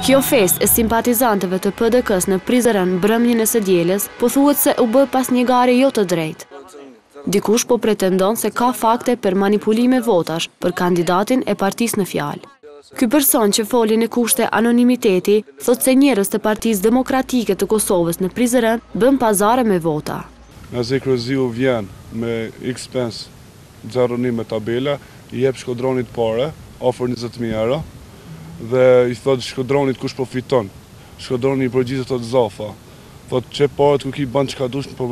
Kjo festë e simpatizantëve të PDK-s në Prizren mbrëmjen e së dielës pothuhet se u bë pas një gare jo të drejtë. Dikush po pretendon se ka fakte për manipulime votash për kandidatin e partisë në fjalë. Ky person që foli në kushte anonimiteti thot se njerëz të Partisë Demokratike të Kosovës në Prizren bën pazare me vota. Nëse Kryeziu vjen me X-Pens 01 me tabela, i jep shkodronit pare, ofër 20.000 euro, dhe i thot shkodronit kush profiton. Shkodroni i përgjithë thot Zafa. Thot që paret ku ki ban çka dush për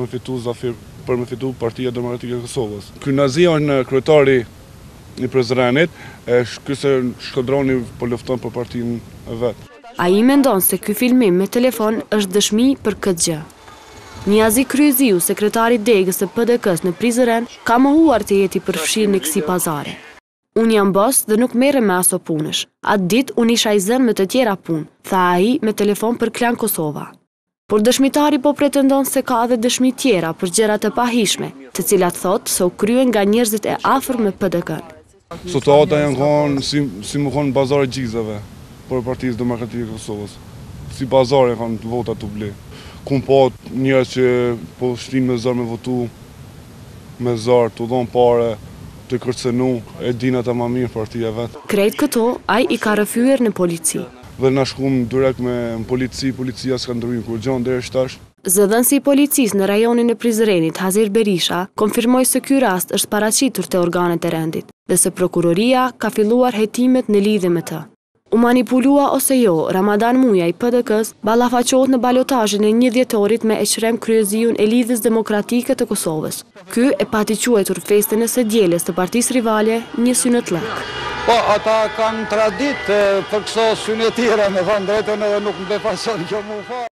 me fitu Partia Demokratike e Kosovës. Ky Nazi është kryetari i Prizrenit, këse shkodroni po lufton për partinë e vet. Ai mendon se ky filmim me telefon është dëshmi për këtë gjë. Niazi Kryeziu, sekretari degës së PDK-s në Prizren, ka mohuar të jeti përfshirë në kësi pazare. Unë jam bos dhe nuk merrem me aso punësh. Atë ditë unë isha i zënë me të tjera punë, tha ai me telefon për Klan Kosova. Por dëshmitari po pretendon se ka edhe dëshmi tjera për gjëra të pahishme, të cilat thot se u kryen nga njerëzit e afër me PDK-n. Situata janë konë si më konë bazare gjizave për Partisë Demokratike e Kosovës. Si bazare kanë vota të ble. Kun po njerëz që po shtin me zërë me votu, me zërë, të dhonë pare, të kërcenu, e dinat e ma mirë partia vetë. Krejt këto, ai i ka rrëfyer në polici. Dhe na shkum direkt me polici, policia s'ka ndryshuar kur gjon deri tash. Zëdhënësi i policisë në rajonin e Prizrenit, Hazir Berisha, konfirmoi se ky rast është paraqitur te organet e rendit dhe se prokuroria ka filluar hetimet në lidhje me të. U manipulua ose jo, Ramadan Muja i PDK-s ballafaqohet në balotazhin e 1 dhjetorit me Ekrem Kryeziun e Lidhjes Demokratike të Kosovës. Ky e pati quajtur festën e së dielës të partisë rivale një synetllëk. Po, ata kanë traditë për këso synetire, me thënë drejtën edhe nuk më befason kjo mu fa.